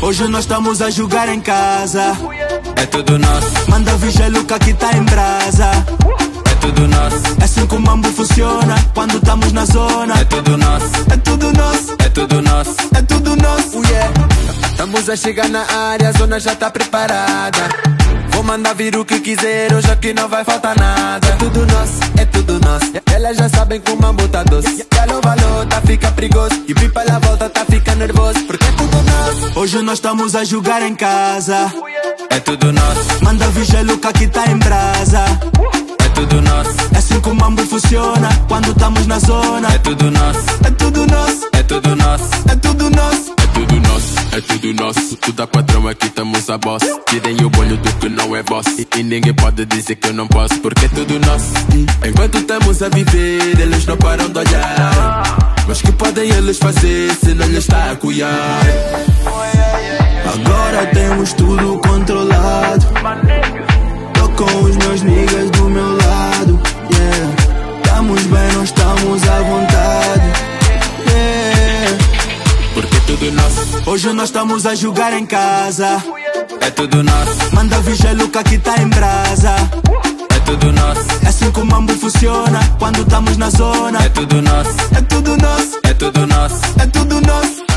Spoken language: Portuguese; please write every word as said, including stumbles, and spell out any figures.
Hoje nós estamos a jogar em casa. É tudo nosso. Manda vir gelo que aqui tá em brasa. É tudo nosso. É assim que o mambo funciona quando estamos na zona. É tudo nosso. É tudo nosso. É tudo nosso. É tudo nosso. Yeah. Estamos a chegar na área, a zona já tá preparada. Vou mandar vir o que quiser, hoje aqui não vai faltar nada. É tudo nosso, é tudo nosso. Elas já sabem que o mambo tá doce. Galo valor, tá fica perigoso. E pipa a volta, tá fica nervoso. Porque é tudo nosso. Hoje nós estamos a jogar em casa. É tudo nosso. Manda vir gelo que aqui tá em brasa. É tudo nosso. É assim que o mambo funciona quando estamos na zona. É tudo nosso. É tudo nosso. É tudo nosso. É tudo nosso. É tudo nosso, é tudo nosso. Tudo a patrão, aqui estamos a boss. Tirem o bolho do que não é boss. E, e ninguém pode dizer que eu não posso, porque é tudo nosso. Enquanto estamos a viver, eles não param de olhar. Mas que podem eles fazer se não lhes está a cuidar? Agora temos tudo controlado. Tô com os meus niggas do meu lado. Yeah. Estamos bem, não estamos à vontade. Yeah. Porque é tudo nosso. Hoje nós estamos a jogar em casa. É tudo nosso. Manda vir gelo que aqui tá em brasa. É tudo nosso. É assim que o mambo funciona quando estamos na zona. É tudo nosso. É tudo nosso. É tudo nosso. É tudo nosso.